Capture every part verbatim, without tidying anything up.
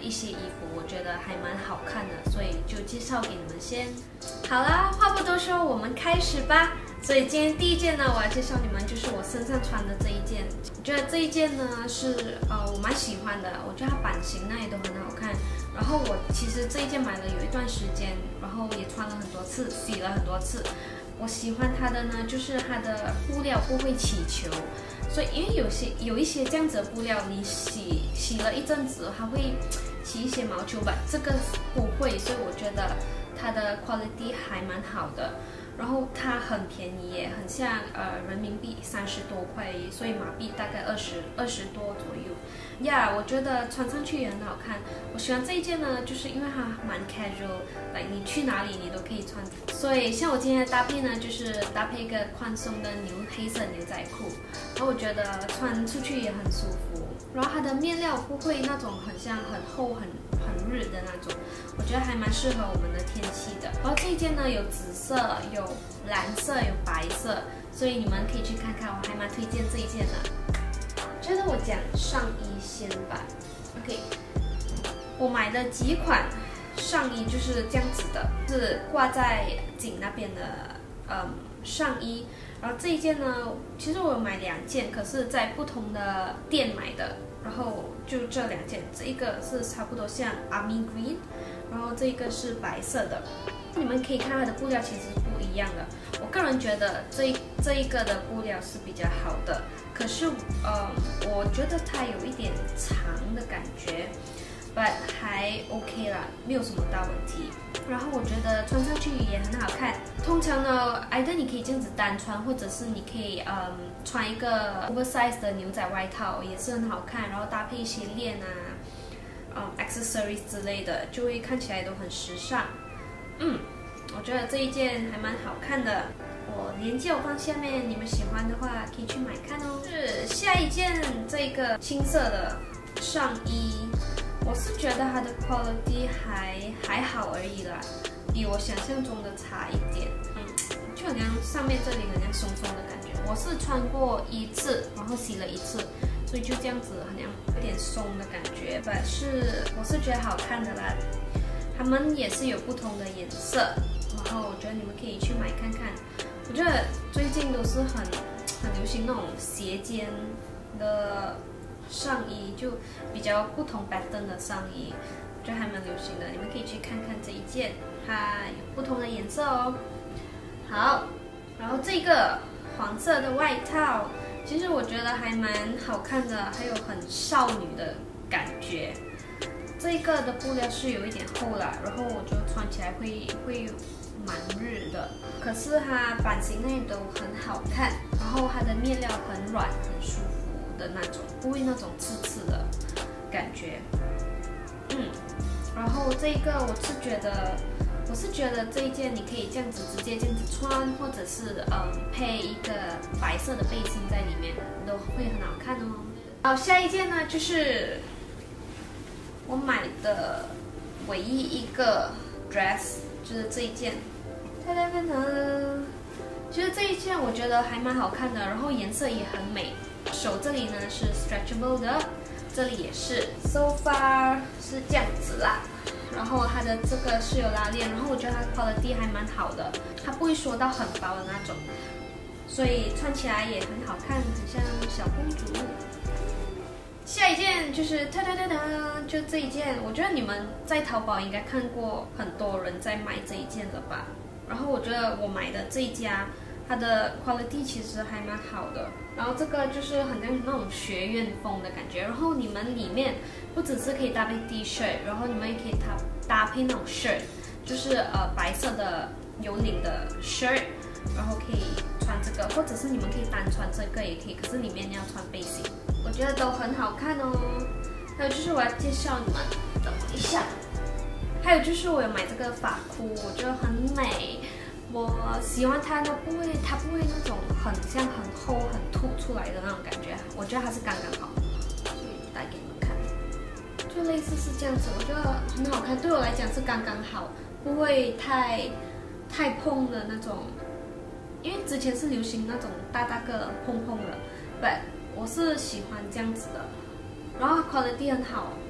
一些衣服，我觉得还蛮好看的，所以就介绍给你们先。好啦，话不多说，我们开始吧。所以今天第一件呢，我要介绍你们就是我身上穿的这一件。我觉得这一件呢是呃我蛮喜欢的，我觉得它版型那也都很好看。然后我其实这一件买了有一段时间，然后也穿了很多次，洗了很多次。我喜欢它的呢，就是它的布料不会起球，所以因为有些有一些这样子的布料，你洗洗了一阵子，它会起一些毛球吧，这个不会，所以我觉得它的 quality 还蛮好的。然后它很便宜耶，很像呃人民币三十多块，所以马币大概二十二十多左右。呀、yeah, 我觉得穿上去也很好看。我喜欢这一件呢，就是因为它蛮 casual， like 你去哪里你都可以穿。所以像我今天的搭配呢，就是搭配一个宽松的牛黑色牛仔裤，然后我觉得穿出去也很舒服。然后它的面料不会那种很像很厚很很日的那种，我觉得还蛮适合我们的天气的。然后这一件呢有紫色、有蓝色、有白色，所以你们可以去看看，我还蛮推荐这一件的。觉得我讲上衣先吧 ，OK， 我买的几款上衣就是这样子的，是挂在颈那边的，嗯，上衣。然后这一件呢，其实我有买两件，可是在不同的店买的。然后就这两件，这一个是差不多像 Army Green， 然后这一个是白色的。你们可以看它的布料其实是不一样的。我个人觉得这这一个的布料是比较好的，可是呃，我觉得它有一点长的感觉 ，but 还 OK 啦，没有什么大问题。然后我觉得穿上去也很好看。通常呢 ，either 你可以这样子单穿，或者是你可以嗯穿一个 oversize 的牛仔外套，也是很好看。然后搭配一些链啊，嗯 accessories 之类的，就会看起来都很时尚。嗯，我觉得这一件还蛮好看的。我链接我放下面，你们喜欢的话可以去买看哦。是下一件这个青色的上衣。我是觉得它的 quality 还还好而已啦，比我想象中的差一点。嗯，就好像上面这里好像松松的感觉。我是穿过一次，然后洗了一次，所以就这样子好像有点松的感觉。但是我是觉得好看的啦。它们也是有不同的颜色，然后我觉得你们可以去买看看。我觉得最近都是很很流行那种斜肩的上衣，就比较不同 pattern 的上衣，我觉得还蛮流行的。你们可以去看看这一件，它有不同的颜色哦。好，然后这个黄色的外套，其实我觉得还蛮好看的，还有很少女的感觉。这个的布料是有一点厚啦，然后我就穿起来会会蛮日的，可是它版型那都很好看，然后它的面料很软很舒服的那种，不会那种刺刺的感觉。嗯，然后这个我是觉得，我是觉得这一件你可以这样子直接这样子穿，或者是嗯配一个白色的背心在里面，都会很好看哦。好，下一件呢就是我买的唯一一个 dress， 就是这一件。哒哒哒哒，其实这一件我觉得还蛮好看的，然后颜色也很美。手这里呢是 stretchable 的，这里也是 so far 是这样子啦。然后它的这个是有拉链，然后我觉得它 quality 还蛮好的，它不会缩到很薄的那种，所以穿起来也很好看，很像小公主。下一件就是哒哒哒哒，就这一件，我觉得你们在淘宝应该看过很多人在卖这一件了吧？然后我觉得我买的这一家，它的 quality 其实还蛮好的。然后这个就是很像那种学院风的感觉。然后你们里面不只是可以搭配 T 恤，然后你们也可以搭搭配那种 shirt， 就是呃白色的有领的 shirt， 然后可以穿这个，或者是你们可以单穿这个也可以，可是里面你要穿背心，我觉得都很好看哦。还有就是我要介绍你们，等我一下。还有就是我有买这个发箍，我觉得很美，我喜欢它呢，不会它不会那种很像很厚很凸出来的那种感觉，我觉得它是刚刚好，所以带给你们看，就类似是这样子，我觉得很好看，对我来讲是刚刚好，不会太太蓬的那种，因为之前是流行那种大大个蓬蓬的 ，but 我是喜欢这样子的，然后 quality 很好。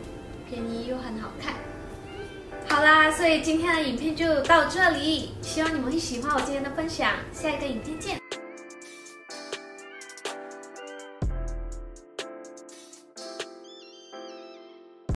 便宜又很好看。好啦，所以今天的影片就到这里，希望你们会喜欢我今天的分享，下一个影片见。